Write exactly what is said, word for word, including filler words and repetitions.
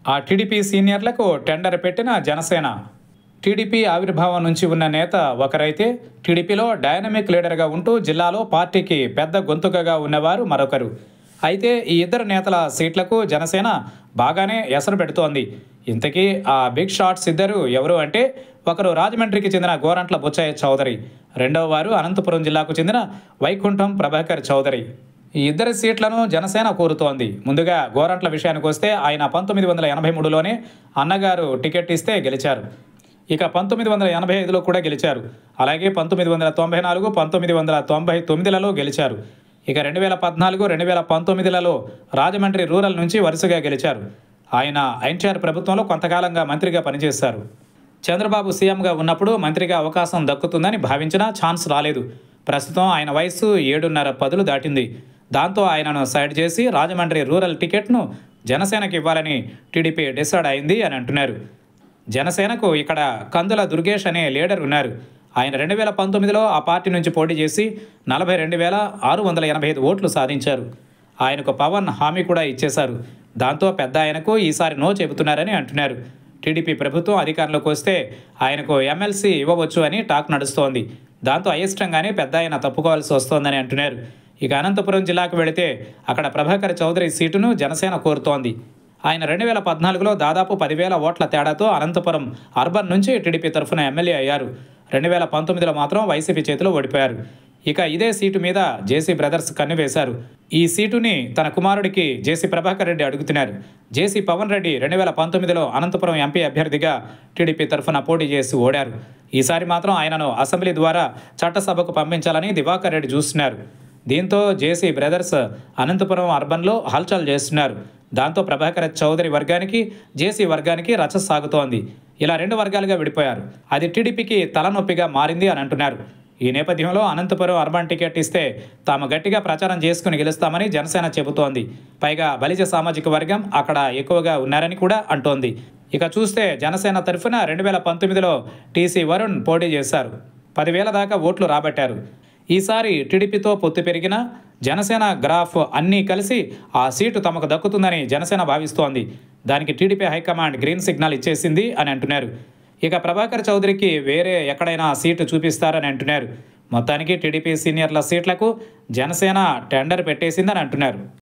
ఆ TDP సీనియర్లకు tender పెట్టిన Janasena. TDP ఆవిర్భావం నుంచి ఉన్న నేత ఒకరైతే టీడీపీలో డైనమిక్ లీడర్గా ఉంటూ జిల్లాలో పార్టీకి పెద్ద గొంతుకగా ఉన్నవారు మరొకరు. అయితే ఈ ఇద్దరు నేతల సీట్లకు జనసేన బాగానే ఎసరు పెడుతోంది. ఇంతకీ ఆ బిగ్ షాట్స్ ఇద్దరు ఎవరు అంటే ఒకరు రాజమండ్రికి చెందిన గోరంట్ల బుచ్చయ్య చౌదరి, రెండవ వారు అనంతపురం జిల్లాకు చెందిన వైకుంఠం ప్రభాకర్ చౌదరి. ఈ ఇద్దరి సీట్లను జనసేన కోరుతోంది. ముందుగా గోరంట్ల విషయానికి వస్తే ఆయన పంతొమ్మిది వందల ఎనభై మూడులోనే అన్నగారు టికెట్ ఇస్తే గెలిచారు. ఇక పంతొమ్మిది వందల ఎనభై ఐదులో కూడా గెలిచారు. అలాగే పంతొమ్మిది వందల తొంభై నాలుగు పంతొమ్మిది వందల తొంభై తొమ్మిదిలలో గెలిచారు. ఇక రెండు వేల పద్నాలుగు రెండు వేల పంతొమ్మిదిలలో రాజమండ్రి రూరల్ నుంచి వరుసగా గెలిచారు. ఆయన ఎన్టీఆర్ ప్రభుత్వంలో కొంతకాలంగా మంత్రిగా పనిచేశారు. చంద్రబాబు సీఎంగా ఉన్నప్పుడు మంత్రిగా అవకాశం దక్కుతుందని భావించినా ఛాన్స్ రాలేదు. ప్రస్తుతం ఆయన వయసు ఏడున్నర పదులు దాటింది. దాంతో ఆయనను సైడ్ చేసి రాజమండ్రి రూరల్ టికెట్ను జనసేనకు ఇవ్వాలని టీడీపీ డిసైడ్ అయింది అని అంటున్నారు. జనసేనకు ఇక్కడ కందుల దుర్గేష్ అనే లీడర్ ఉన్నారు. ఆయన రెండు వేల పంతొమ్మిదిలో ఆ పార్టీ నుంచి పోటీ చేసి నలభై రెండు వేల ఆరు వందల ఎనభై ఐదు ఓట్లు సాధించారు. ఆయనకు పవన్ హామీ కూడా ఇచ్చేశారు. దాంతో పెద్ద ఆయనకు ఈసారి నో చెబుతున్నారని అంటున్నారు. టీడీపీ ప్రభుత్వం అధికారంలోకి వస్తే ఆయనకు ఎమ్మెల్సీ ఇవ్వవచ్చు అని టాక్ నడుస్తోంది. దాంతో అయిష్టంగానే పెద్ద ఆయన తప్పుకోవాల్సి వస్తోందని అంటున్నారు. ఇక అనంతపురం జిల్లాకు వెళితే అక్కడ ప్రభాకర్ చౌదరి సీటును జనసేన కోరుతోంది. ఆయన రెండు వేల పద్నాలుగులో దాదాపు పదివేల ఓట్ల తేడాతో అనంతపురం అర్బన్ నుంచి టీడీపీ తరఫున ఎమ్మెల్యే అయ్యారు. రెండు వేల పంతొమ్మిదిలో మాత్రం వైసీపీ చేతిలో ఓడిపోయారు. ఇక ఇదే సీటు మీద జేసీ బ్రదర్స్ కన్నువేశారు. ఈ సీటుని తన కుమారుడికి జేసీ ప్రభాకర్ రెడ్డి అడుగుతున్నారు. జేసీ పవన్ రెడ్డి రెండు వేల పంతొమ్మిదిలో అనంతపురం ఎంపీ అభ్యర్థిగా టీడీపీ తరఫున పోటీ చేసి ఓడారు. ఈసారి మాత్రం ఆయనను అసెంబ్లీ ద్వారా చట్టసభకు పంపించాలని దివాకర్ రెడ్డి చూస్తున్నారు. దీంతో జేసీ బ్రదర్స్ అనంతపురం అర్బన్లో హల్చల్ చేస్తున్నారు. దాంతో ప్రభాకర్ చౌదరి వర్గానికి జేసీ వర్గానికి రచ్చ సాగుతోంది. ఇలా రెండు వర్గాలుగా విడిపోయారు. అది టీడీపీకి తలనొప్పిగా మారింది అని అంటున్నారు. ఈ నేపథ్యంలో అనంతపురం అర్బన్ టికెట్ ఇస్తే తాము గట్టిగా ప్రచారం చేసుకుని గెలుస్తామని జనసేన చెబుతోంది. పైగా బలిజ సామాజిక వర్గం అక్కడ ఎక్కువగా ఉన్నారని కూడా అంటోంది. ఇక చూస్తే జనసేన తరఫున రెండు వేల పంతొమ్మిదిలో టీసీ వరుణ్ పోటీ చేశారు. పదివేల దాకా ఓట్లు రాబట్టారు. ఈసారి టీడీపీతో పొత్తు పెరిగిన జనసేన గ్రాఫ్ అన్నీ కలిసి ఆ సీటు తమకు దక్కుతుందని జనసేన భావిస్తోంది. దానికి టీడీపీ హైకమాండ్ గ్రీన్ సిగ్నల్ ఇచ్చేసింది అని అంటున్నారు. ఇక ప్రభాకర్ చౌదరికి వేరే ఎక్కడైనా సీటు చూపిస్తారని అంటున్నారు. మొత్తానికి టీడీపీ సీనియర్ల సీట్లకు జనసేన టెండర్ పెట్టేసిందని అంటున్నారు.